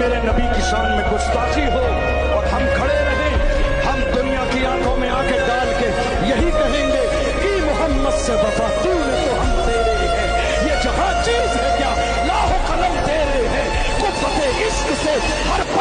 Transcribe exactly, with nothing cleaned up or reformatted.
मेरे नबी की शान में गुस्ताखी हो और हम खड़े रहें, हम दुनिया की आंखों में आंखें डाल के यही कहेंगे कि मोहम्मद से वफा तूने तो हम तेरे हैं, ये जहां चीज है क्या लाहो कलम तेरे हैं, कुव्वते इश्क से हर